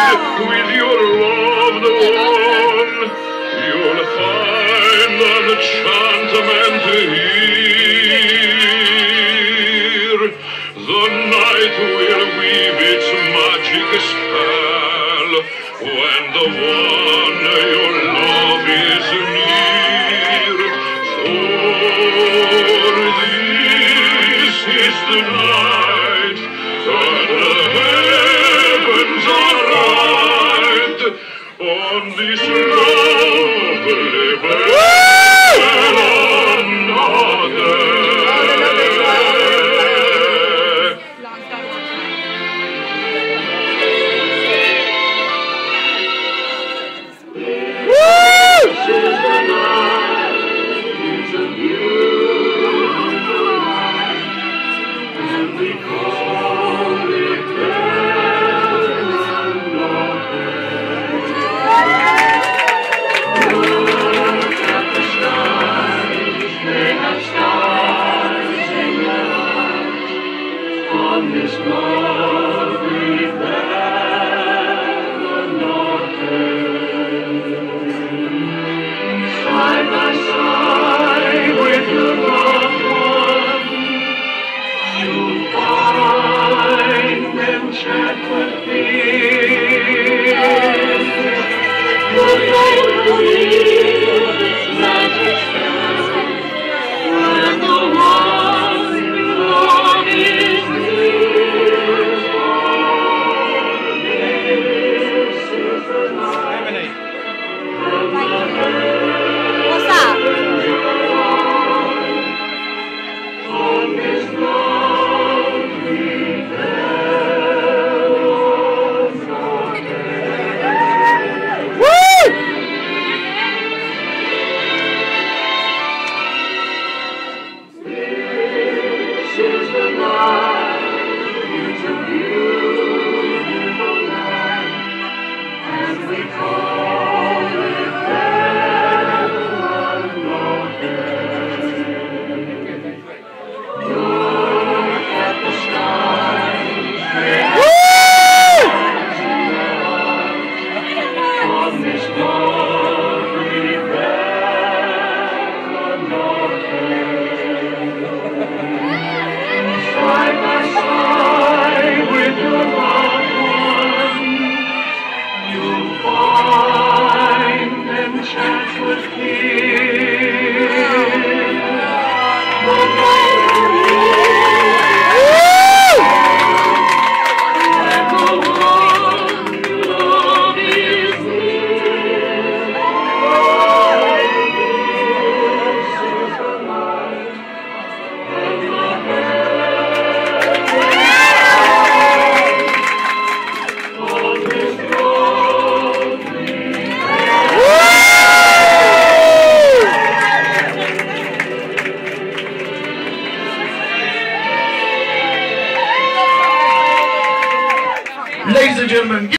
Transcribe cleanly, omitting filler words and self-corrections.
with your loved one, you'll find an enchantment here. The night will weave its magic spell when the one you love is near. For this is the night when the heavens are right on this lovely bed on another. On this lovely bed side by side with your loved one, you'll find enchantment here. You'll feel this magic spell when the one you love is What's that? This is the night, it's a beautiful night, and we call it heaven on earth. Look at the skies, they on this lovely bed on side by side with your loved one, you'll find enchantment here. When the one you love is near. This is the night when the ladies and gentlemen,